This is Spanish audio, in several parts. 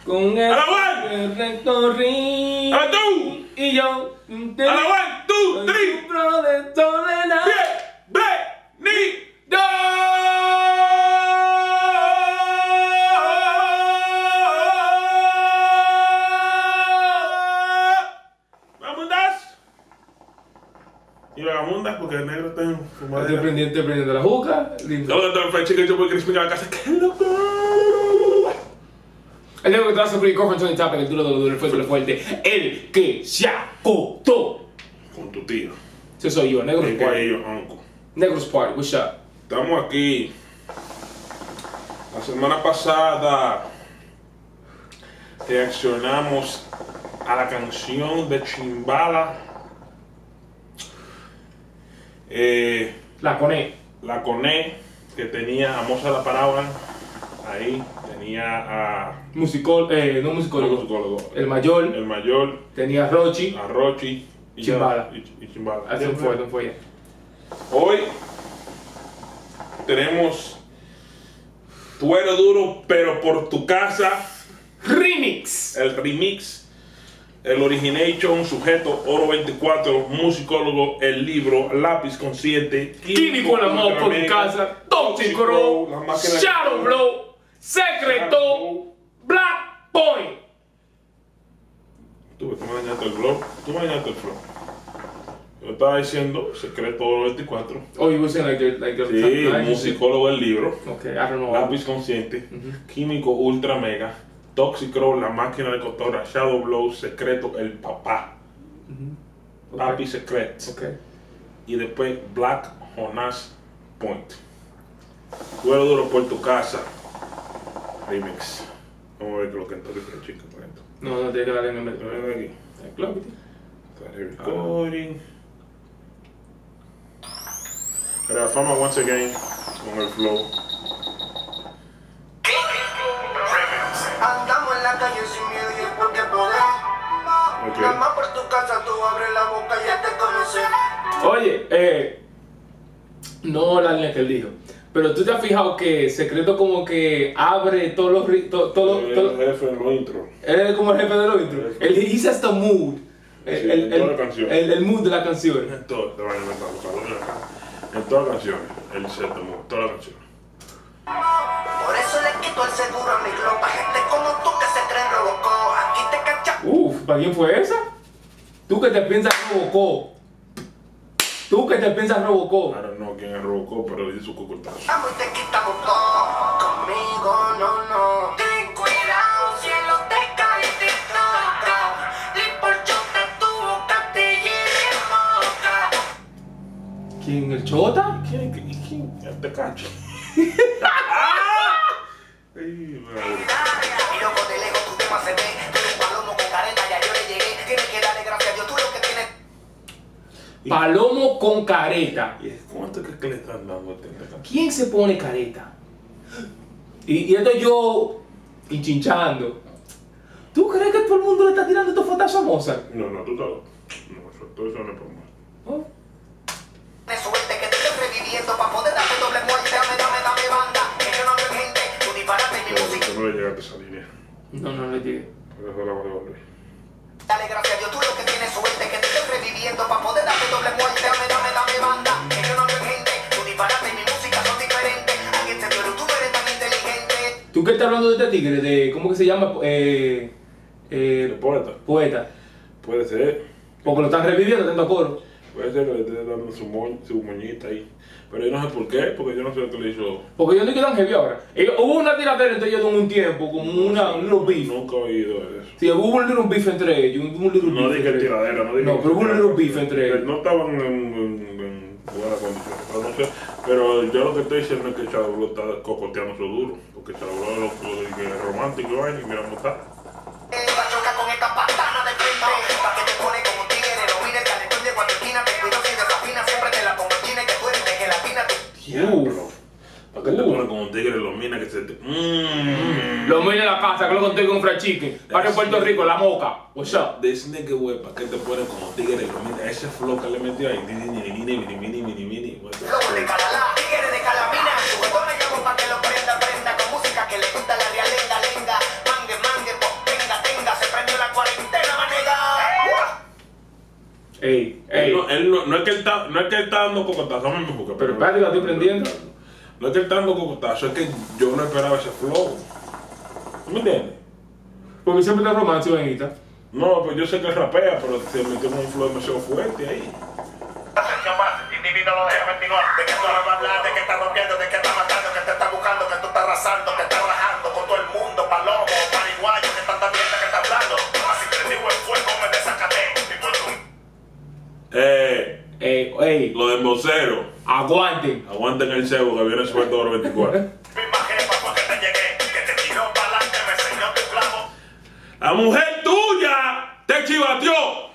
Con el ¡Alabán! recorrí. ¡A tú! Y yo. ¡Alabán! ¡Tú! ¡Tri! Libro de soledad. ¡Bienvenido! ¡Vagabundas! Y vagabundas porque el negro está en fumadera. Estoy prendiendo la juca. Lindo. Todo el chico yo voy a crispar a la casa. ¡Qué loco! El negro que te va a sufrir con Anthony Tapper, el duro de lo duro, el fuerte de lo fuerte. El que se acotó. Con tu tío. Ese soy yo, Negro El Party. que yo, uncle. Negro's Party, what's up? Estamos aquí. La semana pasada reaccionamos a la canción de Chimbala. La coné. La Coné, que tenía a Moza La Palabra. Ahí tenía a No musicólogo. El mayor. el mayor, Tenía a Rochi. a Rochi y Chimbala. y Chimbala. Así fue, no fue ya. Hoy tenemos Tuero Duro, pero por tu casa. Remix. El remix, el origination, sujeto, Oro 24, musicólogo, el libro, lápiz consciente, Químico en la mano por mi casa. Toxic Row. las máquinas Shadow Blow. Secreto. Black Point. Tú me dañaste el flow, tú me dañaste el flow. Yo estaba diciendo, secreto, Oro 24. Oh, you were saying like Sí, musicólogo, el libro, Okay, I don't know. lápiz consciente, químico, ultra mega, Toxic Row, la máquina de cotorra, Shadow Blow, secreto, el papá, Papi Secret. Okay. Y después Black Jonas Point. Tuero Duro por tu casa. Remix. Vamos a ver qué lo que entonces el chico por dentro. No, tiene que darle en el medio. Ven aquí. Claro que sí. Está recording. Pero fama once again con el flow. Andamos en la calle sin miedo y es porque podés. Ok. Nada más por tu casa tú abres la boca y ya te conoces. Oye, no la línea que él dijo, pero tú te has fijado que Secreto como que abre todos los El jefe en los intros. él es como el jefe de los intros. Él he sets the mood. Sí, en toda la canción. El mood de la canción. En todo, te van a inventar los cabrones acá. En todas las canciones. El set de mood, todas las canciones. Por eso le quito el seguro a mi glopa. Gente como tú que se creen Robocop. Aquí te cacha. ¿Para quién fue esa? Tú que te piensas Robocop. I don't know quién es Robocop, pero dice su cucurtazo. Vamos y te quitamos todo. Conmigo no. Ten cuidado, cielo te cae y te toca. Limporchota tu boca te lleve moca. ¿Quién? ¿El Chota? ¿Quién? Ya te cacho. Ay, madre. Y loco de lejos tu tema se ve. Tú eres un palomo con careta, ya yo le llegué. Tienes que darle gracias a Dios, tú lo que tienes. Palomo con careta. ¿Y cuánto crees que le están dando a esta canción? ¿Quién se pone careta? Y esto yo hinchinchando. ¿Tú crees que todo el mundo le está tirando estos fotos a Mozart? No, tú estás. No, todo eso no es por más. ¿Oh? Tienes suerte que te estoy reviviendo para poder darte doble muerte. Dame banda. Que yo no ando en gente. Tú disparate mi música. No le llegaste a esa línea. No le llegué. Por eso la voy a devolver. Dale gracias a Dios, tú lo que tienes suerte que te estoy reviviendo para poder darte doble muerte. Dame banda. Que yo no ando en gente. Tú disparate mi música son diferentes. Alguien se pero tú no eres tan inteligente. ¿Tú qué estás hablando de este tigre? De, ¿cómo que se llama? ¿El poeta? Poeta. Puede ser. Porque lo están reviviendo, tanto coro. Puede ser que le esté dando su moñita ahí. Pero yo no sé por qué, porque yo no sé lo que le hizo. Porque yo no estoy tan heavy ahora. Hubo una tiradera entre ellos en un tiempo, como un little beef. Nunca he oído eso. Sí, hubo un little beef entre ellos. No dije tiradera, no dije. No, pero hubo un little beef entre ellos. No estaban en buenas condiciones. Pero, no sé, pero yo lo que estoy diciendo es que Chablo está cocoteando su duro. Porque Chablo es lo que es romántico y mira cómo está. Va a chocar con esta patana de frente. Pa' que te pone como un tigre. No mires el calentón de cuando esquina. Te cuido si desafina. Siempre te la pongo china y que tú eres de gelatina. Diablo. ¿Para qué te pones como un tigre los minas que se te. Lo mío en la casa, que lo conté con Fried Chicken. Para Puerto Rico, la moca. What's up? This nigga, güey, ¿para qué te pones como tigre los minas? Ese flow que le metió ahí. Mini. Lobo de Calalá, tigre de Calamina. Tu botón me llamo pa' que lo prenda. Con música que le gusta la real lenga. Mangue, Ey, No es que él está dando cocotazo, no me busca. pero espérate, la estoy prendiendo. No es que él está dando cocotazo, es que yo no esperaba ese flow. ¿Tú me entiendes? Porque siempre está romance, Benita. No, pues yo sé que él rapea, pero se metió en un flow demasiado fuerte ahí. Atención más, individuo lo deja continuar. De que tú no vas a hablar, de que estás rompiendo, de que estás matando, que te estás buscando, que tú estás arrasando, que estás rajando con todo el mundo, palomo, pariguayo, que tanta mierda que estás hablando. Así que le digo el fuego, me desacaté. Y por tu... Ey, Lo del vocero. aguanten. Aguanten el cebo que viene suelto oro 24. Misma jefa fue que te llegué, que te tiró para adelante, me enseñó tu clavo. La mujer tuya te chivateó.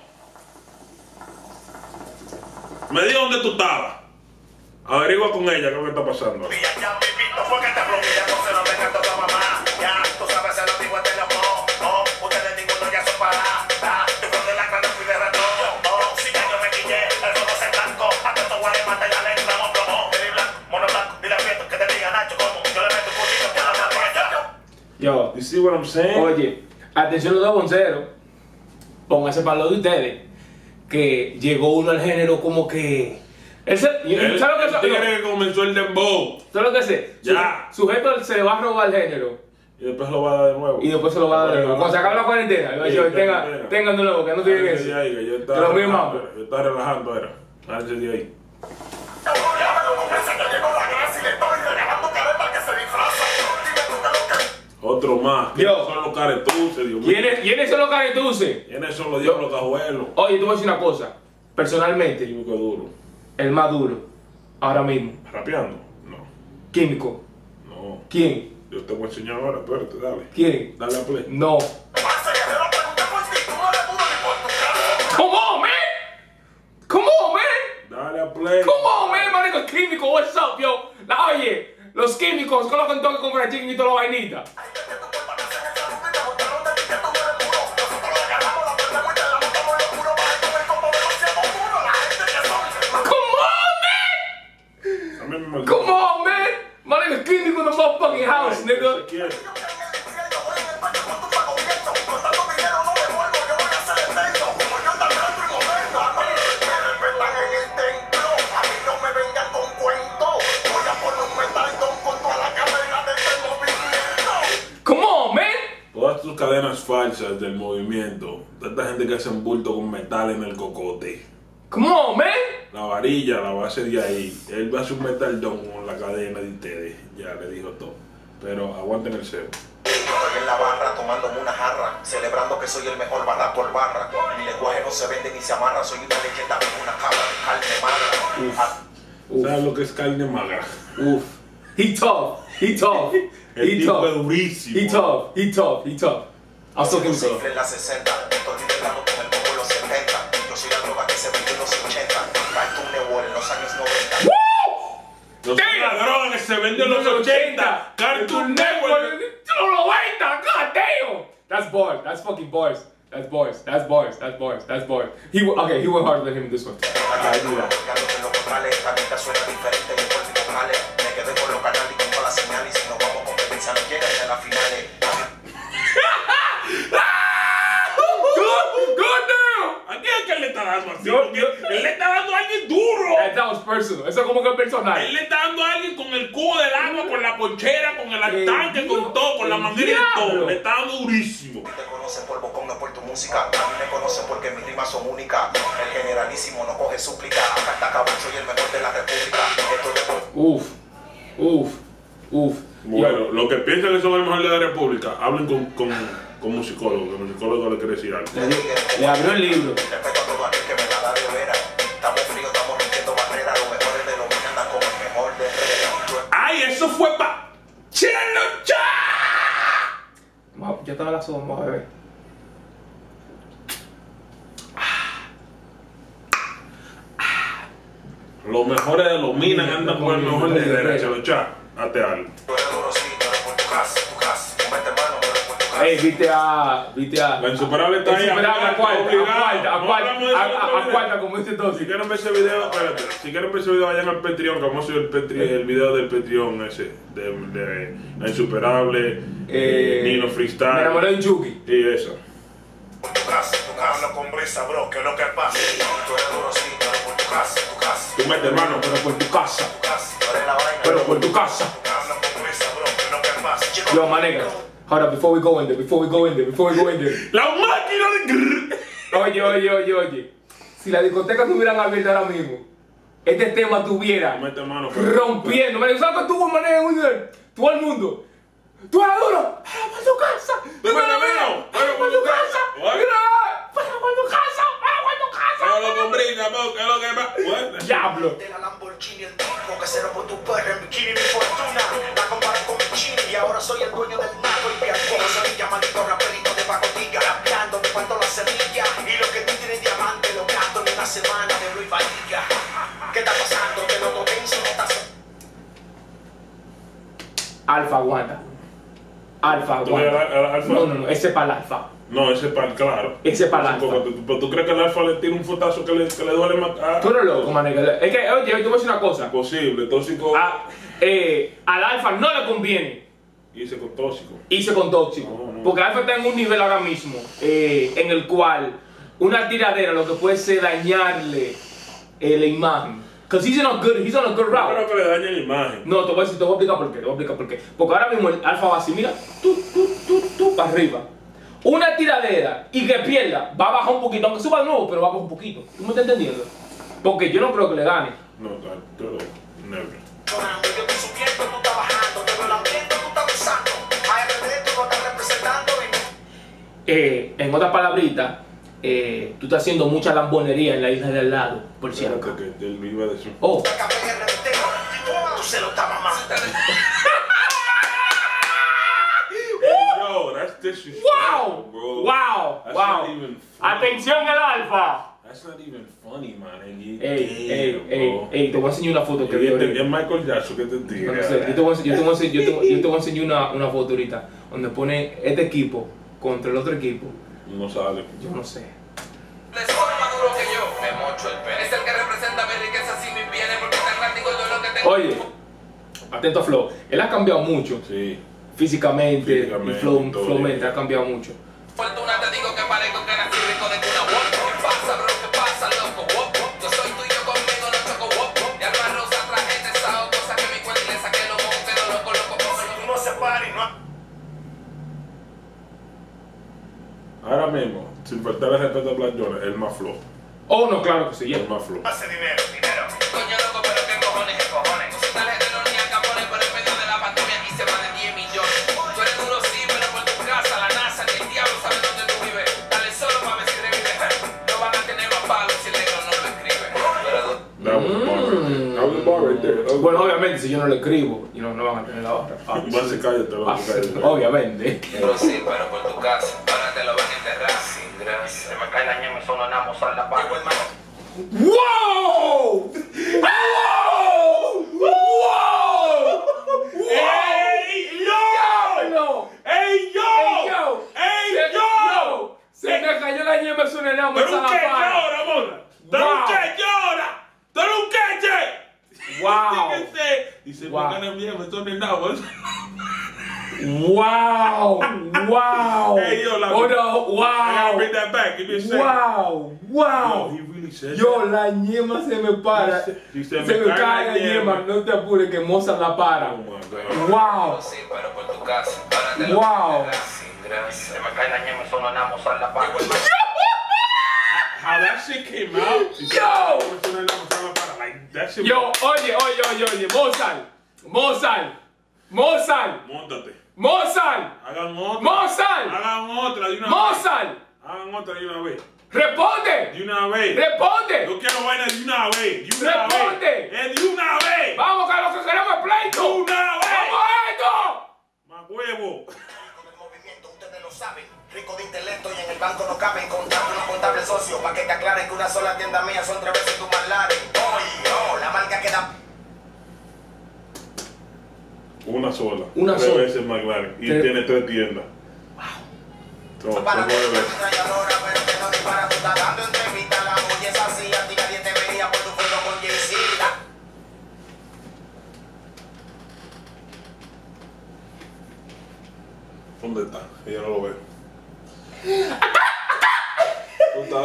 Me dijo dónde tú estabas. Averigua con ella qué es lo que está pasando. Y allá pipito fue que te bloquea, no se lo deja a toda mamá. Ya, tú sabes, se lo digo en teléfono. Oh, ustedes ninguno ya son para. Yo creo que la cara fui de rato. Oh, si ya yo me quillé, el fuego se blanco. Hasta estos guares mata ya le entramos plomo. Dile blanco, mono blanco, dile aprieto, que te diga Nacho como. Yo le meto un poquito que la madre ya. Yo, You see what I'm saying? oye, atención los dos bonceros. Pónganse para lo de ustedes. Que llegó uno al género como que. ¿Sabes lo que El tigre que comenzó el dembow. ¿Sabes lo que sé? Ya. Sujeto se le va a robar el género. Y después lo va a dar de nuevo. Y después se lo va a dar de nuevo. Cuando se acabe la cuarentena, le va a decir, Sí, tengan de nuevo, que no tienen eso. Yo Que lo mío mambo. Yo estaba relajando, era. Ándale de ahí. Otro más. Yo. ¿Quiénes son los caretuces, Dios mío? ¿Quiénes son los caretuces? ¿Quiénes son los diablos cajuelos? Oye, te voy a decir una cosa. Personalmente, Químico duro. el más duro, ahora mismo, ¿Rapeando? No. químico. No. ¿Quién? Yo te voy a enseñar ahora, espérate, dale. ¿Quién? Dale a play. No. Come on, man! Come on, man! Dale a play. Come on, man, marico, químico, what's up, yo? Oye, los químicos colocan toque con frachín y toda la vainita. A mí me Come on, man! Marico, químico in the motherfucking house, nigga. Come on, man! Todas tus cadenas falsas del movimiento. Toda esta gente que hace un bulto con metal en el cocote. Come on, man! La varilla la va a hacer de ahí. Él va a hacer un metal don con la cadena de ustedes. Ya le dijo todo. Pero aguanten el cebo. Estoy en la barra tomándome una jarra, celebrando que soy el mejor barra por barra. Mi lenguaje no se vende ni se amarra, soy una leyenda como una cabra de carne magra. ¿Sabes lo que es carne magra? Uf. He tough. He tough. El He tipo es tough. durísimo. He tough. He tough. He tough. I'm so Yo soy químico. en la 60, estoy liderando con el poco en los 70. Yo soy la droga que se vendió en los 80. Cartoon Network en los años 90. No soy la droga que se vende en los 80. Cartoon Network. God damn! That's bars. That's fucking bars. That's bars. That's bars. That's bars. That's bars. He went harder than him in this one. I do that. En los vocales, esta neta suena diferente, yo por mis vocales. Me quedé con los canales y con todas las señales. Si nos vamos a competencia, no llegan a las finales. Good damn! ¿A quién es que él le está dando así? Yo- Porque él le está dando a alguien duro. That was personal. Eso como que es personal. Él le está dando a alguien con el cubo del agua, con la ponchera, con el El tanque, con todo, con la el manguera y todo. diablo. Le está dando durísimo. Te conocen por bocón, no por tu música. A mí me conocen porque mis rimas son únicas. El generalísimo no coge súplica. Acá está cabrón, soy el mejor de la república. Esto es de Uf. Bueno, los que piensan que son el mejor de la República, hablen con musicólogos, que el musicólogo le quiere decir algo. Le abrió el libro. respeto a todo aquel que me la da de veras. Estamos fríos, estamos rompiendo barreras. Los mejores de los que andan como el mejor de Herrera. ¡Ay, eso fue pa' Chelucha! Yo estaba la soda, vamos a beber. Los mejores de los minas andan con el mejor de Herrera, Chelucha. Hazte algo. Tú eres duro, sí, tú eres por tu casa. Tu mente mano, tú eres por tu casa. Ey, viste a. La insuperable está ahí. Insuperable a cuarta, Obligado. a cuarta, como dice todo. Si quieren ver ese video, espérate. Si quieren ver ese video, vayan al Patreon, que vamos a subir el video del Patreon ese. De La Insuperable, Nino Me Freestyle. enamoré de un Chucky. Y eso. Por tu tu casa, hablo con brisa, bro, ¿qué es lo que pasa? Tú eres duro, sí, pero por tu casa, Tú metes mano, Pero por tu casa. tú eres la vaina, Pero por tu casa. hablo con brisa, bro, ¿qué es lo que pasa? Yo, my nigga. Hold up, before we go in there. la máquina de... Oye. Si la discoteca estuvieran abierta ahora mismo, este tema estuviera Tú metes mano. rompiendo. Me ¿sabes que tuvo manera muy bien? Todo el mundo. Tú eres duro. Para tu casa. Tú metes mano. Para tu casa. Para tu casa. Hablo con brisa, bro, ¿qué es lo que pasa? Diablo. De la Lamborghini, el tipo que se robó tu perra en bikini, mi fortuna. La comparo con mi chini y ahora soy el dueño del naco y como soy maldito raperito de pacotilla. Rapeando, me cuento la semilla y lo que tú tienes diamante lo gasto en una semana de Luis Valilla. ¿Qué está pasando? Te lo tenso, no estás... Alfa aguanta. Alfa ¿Tú ves aguanta. al alfa? No, ese es para el alfa. No, ese es para el claro. Ese es para el alfa. Pero tú crees que el alfa le tira un fotazo que le duele más. Tú eres loco, manega. Es que, oye, te voy a decir una cosa. Posible, tóxico. Al alfa no le conviene Irse con tóxico. irse con tóxico. No. Porque alfa está en un nivel ahora mismo en el cual una tiradera lo que puede ser dañarle la imagen. Because he's on a good No route. creo que le dañe la imagen. No, te voy a explicar por qué. Porque ahora mismo el alfa va así, mira, tú, para arriba. Una tiradera y que pierda, va a bajar un poquito, aunque suba de nuevo, pero va a bajar un poquito. ¿Tú me estás entendiendo? Porque yo no creo que le gane. No, pero never. Yo estoy subiendo, tú estás bajando, te veo el ambiente, tú estás usando. ARD, tú no estás representando y... En otras palabritas, tú estás haciendo mucha lambonería en la isla de al lado, por cierto. Espérate, que él lo iba a decir. Oh, Tú se lo estás mamando. Yo, that's disrespectful, bro. That's not even funny. Atención al alfa. That's not even funny, man. Ey, te voy a enseñar una foto que vi ahorita. Es Michael Jackson que te tira. No sé, yo te voy a enseñar una foto ahorita donde pone este equipo contra el otro equipo. No sale. Yo no sé. Les soy más duro que yo, me mocho el pene. Es el que representa mi riqueza si mis bienes, porque tan grande digo yo lo que tengo. Oye, atento a Flow. Él ha cambiado mucho. Sí. Físicamente, y Flow todo mente ha cambiado mucho. Fortuna te digo que parezco que nací rico de cuna. Wop, ¿qué pasa, bro? ¿Qué pasa, loco? Wop, yo soy tuyo conmigo, no choco. Wop, y alma rosa traje de sao, cosa que mi cuenta le saqué los monteros, loco. Tú no se pares, no... Ahora mismo, sin faltarle respeto a Black Jones, el más flow. Oh, no, claro que sí. El más flow. Hace dinero. Coño, loco, pero qué cojones. Tarjeta no ni a camones por el medio de la pandemia hice más de 10 millones. Tú eres duro, sí, pero por tu casa, la NASA, ni el diablo sabe dónde tú vives. Dale solo para ver si revives. No van a tener más palos si el negro no lo escribe. That was the bar right there. That was the bar right there. Bueno, obviamente, si yo no lo escribo, no van a tener la barra. Vas a cállate, cállate. Obviamente. Pero sí, pero por tu casa, ahora te lo van a enterrar sin gracia. Se me cae la ñema y solo namos a la paz. ¡Wow! ¡Wow! ¡Ey, yo! ¡Ey, yo! ¡Ey, yo! Se me cayó la ñema, es un enamo. ¡Pero un que llora, mona! ¡Pero un que llora! ¡Pero un que! ¡Wow! Dice, Wow. ¿por qué no me son enanos? ¡Wow! ¡Wow! Hey, yo, oh no, I gotta wow! bring that back. Give me a second. ¡Wow! ¡Wow! Yo, he really said Yo, that. la ñema se me para. Y Se me cae la ñema. No te apures que Mozart la para. Oh my God. ¡Wow! Sí, pero por tu casa, ahora te lo Wow. van a enterrar sin gracia. Se me cae la ñema y solo namos a la paz. How that shit came out? Yo! Like, that shit. Yo, oye, Mozart. Móntate. Mozart. Hagan otra. Mozart. Hagan otra de una vez. Mozart. Hagan otra de una vez. Responde. De una vez. Responde. Yo quiero vaina de una vez. De una Responde. vez. Es de una vez. Vamos que lo que queremos es pleito. De una vez. ¡Vamos a esto! Más huevo. Con el movimiento, ustedes lo saben. Rico de intelecto y en el banco no caben. Contable, unos contables socios. Pa' que te aclaren que una sola tienda mía son 3 veces tu malares. Oh, la marca queda... Una sola. Una 3 sola. veces más grande. Y Tres. tiene 3 tiendas. Wow. Para que 9 tú veces. trayadora, pero que no dispara. Tú estás dando entrevista, la mujer es así. A ti nadie te veía por tu foto con Jay-Z. ¿Dónde está? Ella no lo ve.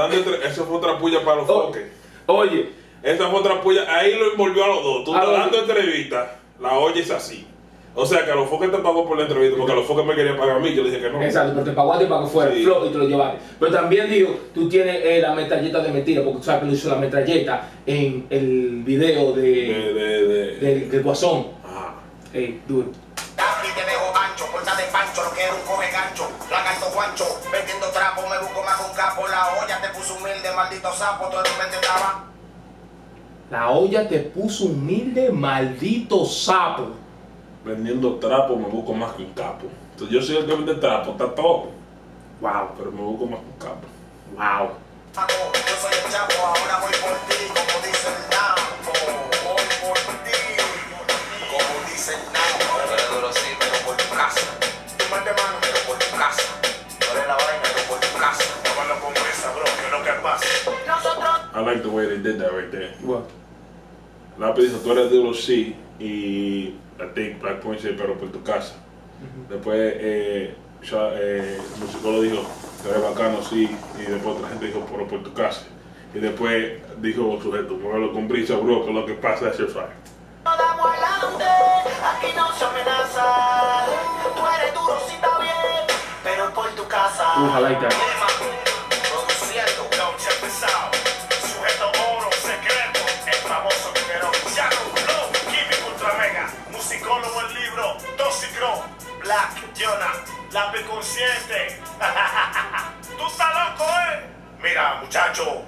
Esa fue otra puya para los Oh, foques. Oye, Esa fue otra puya. Ahí lo envolvió a los dos. Tú A estás los dando entrevista, la oyes así. O sea que a los foques te pagó por la entrevista, porque a los foques me querían pagar a mí. Yo le dije que no. exacto, pero te pagó a ti para que fuera Sí. el flow y te lo llevaste. Pero también digo, tú tienes la metralleta de mentira, porque tú sabes que lo hizo la metralleta en el video del Guasón. Ajá. Ey, duro. Y te dejo ancho, puerta de pancho, lo que era un coge gancho. Lagarto guancho, vendiendo trapo, me busco más con capo. La olla te puso humilde, maldito sapo, tú eres un vendedaba. La olla te puso humilde, maldito sapo. Vendiendo trapo me busco más que un capo. Entonces yo soy el que vende trapo, está todo. Wow, Pero me busco más que un capo. wow. Yo soy el chapo, ahora voy por ti, como dice el Napo. Voy por ti, como dice el Napo. Tú eres duro, sí, pero por tu casa. Tú mete mano, Pero por tu casa. tú eres la vaina, Pero por tu casa. tómalo con esa, bro, que es lo que pasa. Nosotros. I like the way they did that right there. What? Lápiz dijo, tú eres duro, sí. Y I think Black Point dice, pero por tu casa. Después el musicólogo dijo, tú eres bacano, sí. Y después otra gente dijo, pero por tu casa. Y después dijo sujeto, muévelo con brisa, bro, que lo que pasa es el fire. No damos adelante, aquí no se amenaza. Tú eres duro, sí está bien, pero por tu casa. I like that. Produciendo, noche pesado. Sujeto oro, secreto, el famoso dinero. Shadow Flow, Químico Ultra Mega. Musicólogo el libro, Toxicro, Black, Jonah, lápiz consciente. Tú estás loco, Mira, muchacho.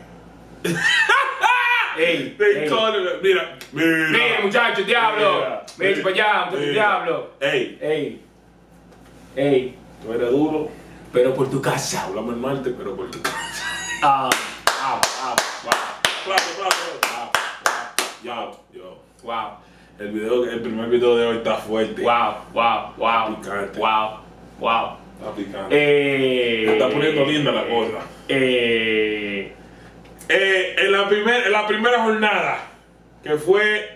Ey, They ey. called it, mira. Mira, muchacho, diablo. Vete para allá, muchacho, Mira. diablo. Ey, Ey, ey. tú eres duro. Pero por tu casa. Hablamos el martes, pero por tu casa. Ah, Yo. wow. El primer video de hoy está fuerte. Wow, wow, wow. Picante. Wow, wow. Está picante. Se está poniendo linda la cosa. En la primera jornada, que fue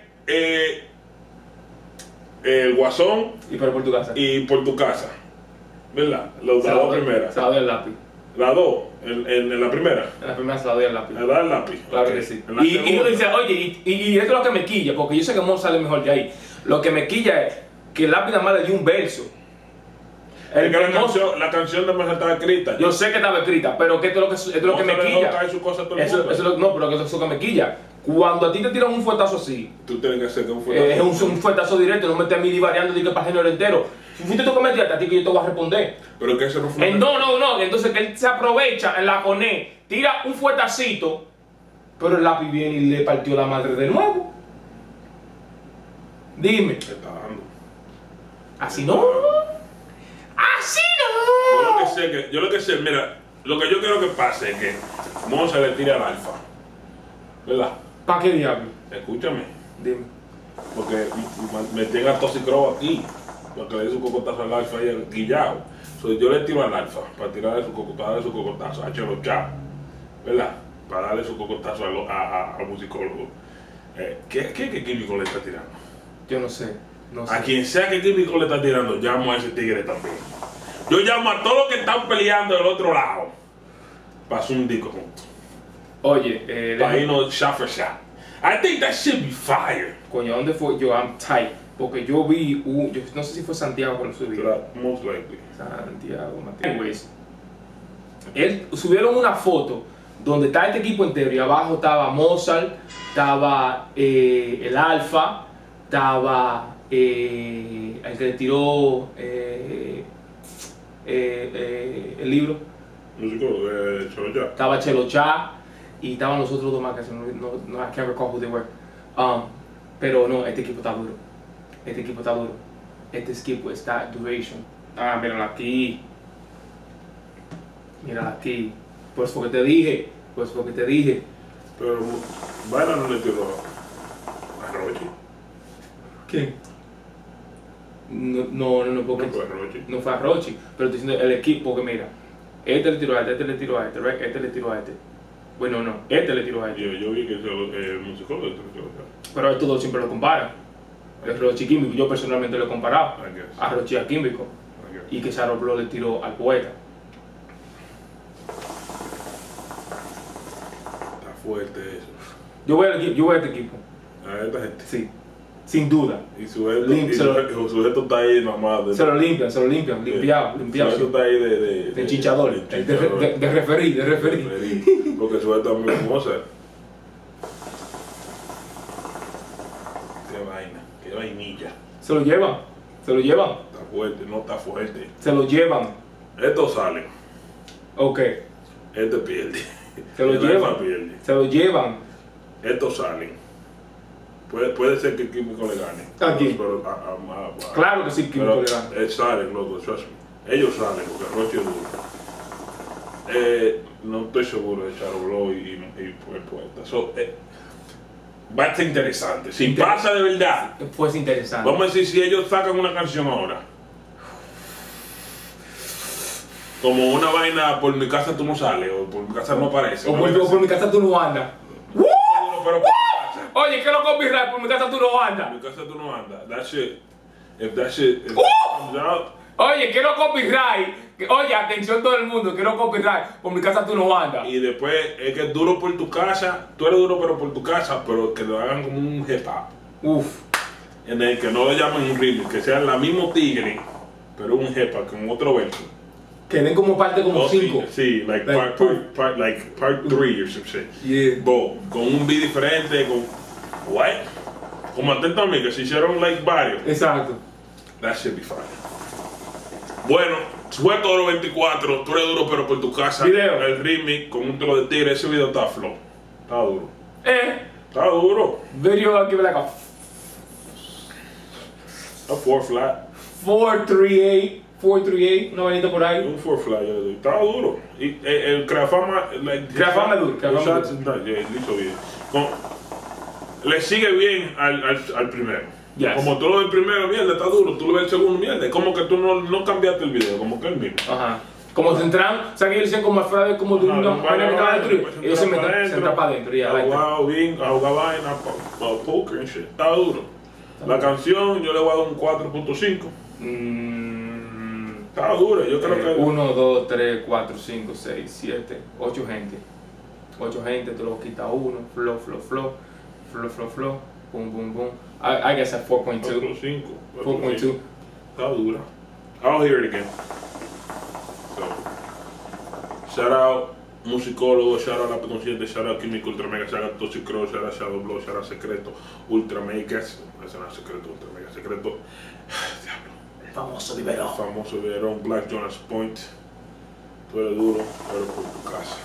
el Guasón Y pero por tu casa. y por tu casa, ¿verdad? Las dos primeras. Se la doy al lápiz. Las dos, en la primera. En la primera se la doy al lápiz. Le da el lápiz. Claro Ok. que sí. En la Y segunda, dice, oye, y esto es lo que me quilla, porque yo sé que Mo sale mejor de ahí. Lo que me quilla es que el lápiz nada más le dio un verso. es que Mo- la canción de Mesa estaba escrita. yo sé que estaba escrita, pero que esto es lo que me quilla. Cae su cosa a todo el Eso, mundo. no, pero que eso es lo que me quilla. Cuando a ti te tiran un fuetazo así, Tú tienes que hacer que un fuerte. es un fuetazo directo, no metes a mí variando de que para el género entero. Si fuiste tú que me tiraste, a ti que yo te voy a responder. Pero que ese no fue. No. Entonces que él se aprovecha en la coné, tira un fuetacito, pero el lápiz viene y le partió la madre de nuevo. Dime, Me está dando. así no. Así no. Yo lo que sé, mira, lo que yo quiero que pase es que Mo se le tire al alfa. ¿Verdad? ¿Para qué diablo? Escúchame. Dime. Porque me tiene a Toxicro aquí. Porque le di su cocotazo al alfa y guillado. Yo le tiro al alfa para tirarle su cocotazo a Chelo Chá. ¿Verdad? Para darle su cocotazo al musicólogo. ¿Qué químico le está tirando? Yo no sé. No sé. A quien sea que químico le está tirando, llamo a ese tigre también. Yo llamo a todos los que están peleando del otro lado. Para hacer un disco juntos. Oye, Para irnos shot for shot. I think that should be fire. coño, ¿dónde fue? Yo, I'm tight. Porque yo vi, yo no sé si fue Santiago cuando subí. Most likely. Santiago, Mateo. Anyways, subieron una foto donde está este equipo entero y abajo estaba Mozart, estaba el Alfa, estaba el que le tiró el libro, Músico, Chelo Chá. estaba Chelo Chá y estaban los otros dos más que no I can't recall who they were. Pero no, este equipo está duro. Este equipo está duro. Este equipo está duration. Ah, mírala aquí. Mírala aquí. Pues porque te dije. Pues porque te dije. Pero Vaina no le tiró a Rochi. ¿Quién? No, porque No fue a Rochi. no fue a Rochi. Pero estoy diciendo el equipo que mira. Este le tiró a este le tiró a este, right? Este le tiró a este. Bueno, no, este le tiró a este. Yo vi que el musicólogo le tiró Pero estos dos siempre lo comparan. El Rochi Químico, yo personalmente lo he comparado. I guess. A Rochi a Químico. Y que Saro Blo le tiró al poeta. fuerte eso. Yo voy a este equipo. A esta gente. Sí. Sin duda. Y su sujeto, Lim- su sujeto está ahí nomás. Se lo limpian. Limpiado. Su sujeto está ahí De chinchador. De referí. Porque su sujeto es muy famosa. Qué vaina, qué vainilla. Se lo llevan. Está fuerte, no está fuerte. Se lo llevan. Estos salen, Ok. este pierde. Se lo El llevan. Alfa pierde. Se lo llevan. Estos salen. Puede ser que Químico le gane. Aquí. Pero, Claro que sí, Químico le gana. Salen, loco, trust me. Ellos salen porque Roche es duro. No estoy seguro de Charo Blow y Puerta. So, va a estar interesante. Si pasa de verdad, Fue interesante. vamos a decir si ellos sacan una canción ahora. Como una vaina, por mi casa tú no sales, o por mi casa no aparece. O una por, vaina o por así. mi casa tú no andas. Pero por mi casa. Oye, ¿qué lo copyright? Por mi casa tú no Por andas. mi casa tú no andas. That shit, if that comes out, Oye, quiero copyright. Oye, atención todo el mundo, quiero copyright. Por mi casa tú no andas. y después es que es duro por tu casa, tú eres duro pero por tu casa, pero que lo hagan como un hip hop. Uf. En el que no lo llamen un remix, que sea la mismo tigre, pero un hip hop con otro verso. Que den como parte como Oh, sí, 5. sí, like part 3 or some shit. Yeah. Bo, con un beat diferente, con. What? Como atento a mí, que se hicieron like varios. Exacto. That should be fine. Bueno, fue todo los 24, tú eres duro pero por tu casa. Video. El remix con un tro de tigre, ese video está flow. Está duro. Está duro. Video, I'll give it like a A 4 flat. 438, una vainita por ahí. Un 4 flat, yo le doy. Está duro. Y el Creafama, like. Creafama es duro, Creafama es duro. Yeah, lo hizo bien. Le sigue bien al primero. Yes. Como tú lo ves el primero, mierda, está duro. Tú lo ves el segundo, mierda. Es como que tú no cambiaste el video, como que el mismo. Ajá. Como se entran, o sea que ellos dicen como Alfredo, como de una vaina que acaba de destruir. Ellos se entran para adentro, ya. Jugado bien, a jugar vaina, poker and shit. Está duro. La canción yo le voy a dar un 4.5. Está duro, yo creo que. 1, 2, 3, 4, 5, 6, 7, 8 gente. 8 gente, tú lo quitas uno. Flow. Boom. I guess at 4.2. 4.5. 4.2. Está dura. I'll hear it again. So, shout out musicólogo, shout out La Consciente, shout out Químico Ultra Mega, shout out Toxic Cross, shout out Shadow Blow, shout out Secreto Ultra Megas. Ese no es Secreto, Ultra Mega Secreto. Diablo. Famoso libero. Famoso Verón, Black Jonas Point. Tú eres duro, pero por tu casa.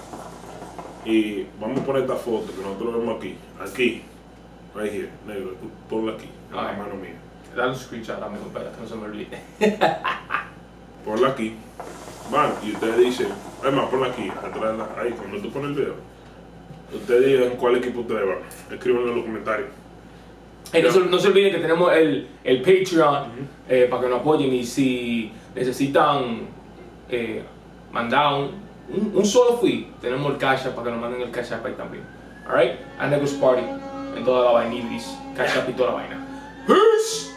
Y vamos a poner esta foto que nosotros vemos aquí. Aquí. Right here, negro. Tú ponla aquí, en la Alright. mano mía. Dale un screenshot, amigo, para que no se me olvide. Ponla aquí. Van, y ustedes dicen, además, ponla aquí, atrás, ahí, cuando tú pones el video. Ustedes digan cuál equipo ustedes van. Escríbanlo en los comentarios. Y no se olviden que tenemos el Patreon para que nos apoyen. Y si necesitan mandar un solo fee, tenemos el Cash App para que nos manden el Cash App ahí también. Alright? And Negros Party en toda la vaina, Cash App y toda la vaina. Peace!